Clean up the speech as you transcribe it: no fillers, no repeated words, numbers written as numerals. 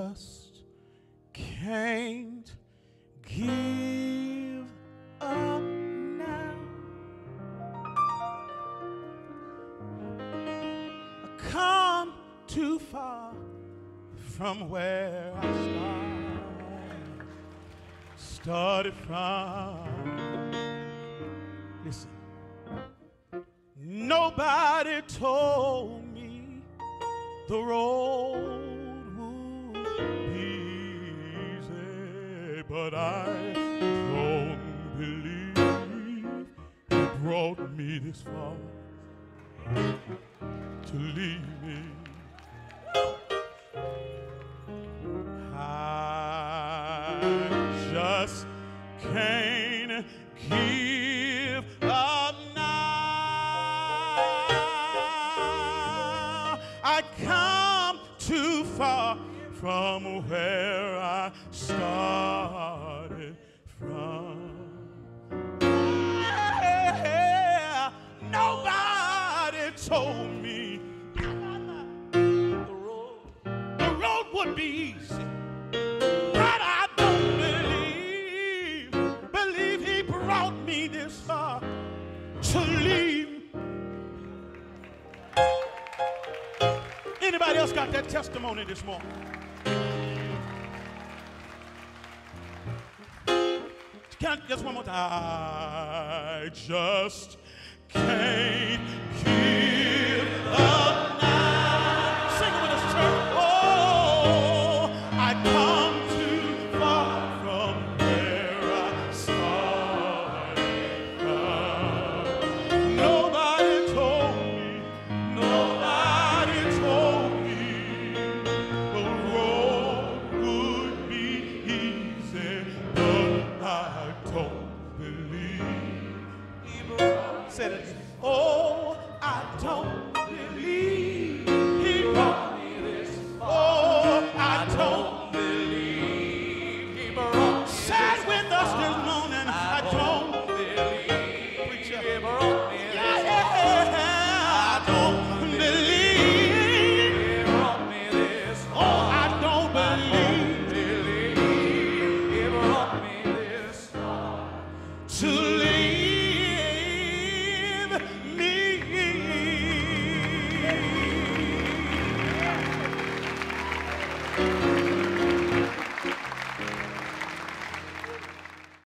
just can't give up now. I come too far from where I started from. Listen, nobody told me the road would be easy, but I don't believe it brought me this far to leave me. I just can't give up now. I come too far from where I started from. Yeah, nobody told me the road would be easy. But I don't believe he brought me this far to leave. Anybody else got that testimony this morning? Can I just one more time? I just can't give up now. Sing it with us, church. Oh, I come too far from where I started from. Nobody told me the road would be easy, but I don't believe. Said it. Oh, I don't believe he brought me this. Oh, I don't believe he brought me. Sat with us this morning. I don't believe preacher he brought me this. I don't believe he brought me this. Oh, I don't believe he brought me this to leave me.